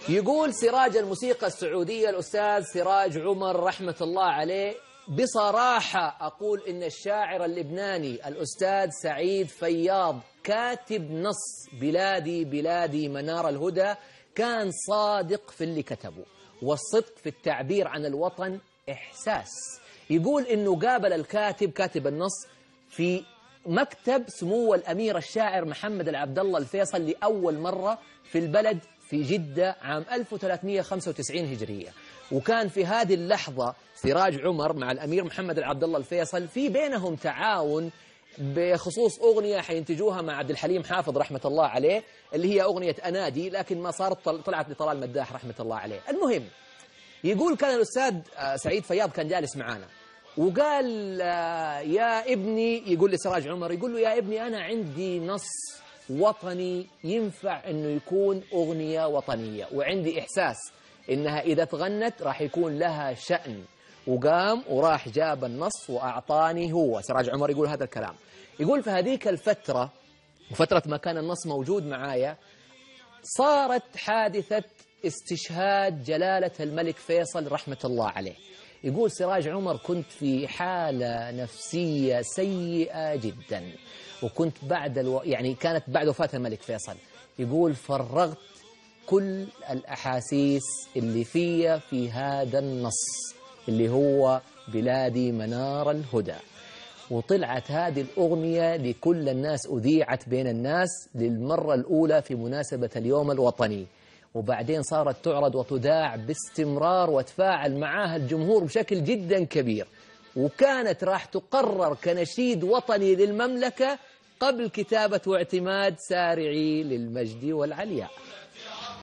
يقول سراج الموسيقى السعودية الأستاذ سراج عمر رحمة الله عليه: بصراحة أقول إن الشاعر اللبناني الأستاذ سعيد فياض كاتب نص بلادي بلادي منار الهدى كان صادق في اللي كتبه، والصدق في التعبير عن الوطن إحساس. يقول إنه قابل الكاتب كاتب النص في مكتب سمو الأمير الشاعر محمد العبد الله الفيصل لأول مرة في البلد في جدة عام 1395 هجرية. وكان في هذه اللحظة سراج عمر مع الأمير محمد العبد الله الفيصل في بينهم تعاون بخصوص أغنية حينتجوها مع عبد الحليم حافظ رحمة الله عليه، اللي هي أغنية أنادي، لكن ما صارت، طلعت لطلال مداح رحمة الله عليه. المهم، يقول كان الأستاذ سعيد فياض كان جالس معانا وقال: يا ابني، يقول لسراج عمر، يقول له: يا ابني أنا عندي نص وطني ينفع أنه يكون أغنية وطنية، وعندي إحساس إنها إذا تغنت راح يكون لها شأن. وقام وراح جاب النص وأعطاني هو. سراج عمر يقول هذا الكلام. يقول في هذيك الفترة وفترة ما كان النص موجود معايا، صارت حادثة استشهاد جلالة الملك فيصل رحمة الله عليه. يقول سراج عمر: كنت في حالة نفسية سيئة جدا، وكنت يعني كانت بعد وفاة الملك فيصل. يقول: فرغت كل الأحاسيس اللي فيها في هذا النص اللي هو بلادي منار الهدى، وطلعت هذه الأغنية لكل الناس، أذيعت بين الناس للمرة الأولى في مناسبة اليوم الوطني، وبعدين صارت تعرض وتذاع باستمرار وتفاعل معها الجمهور بشكل جدا كبير، وكانت راح تقرر كنشيد وطني للمملكة قبل كتابة واعتماد سارعي للمجد والعلياء.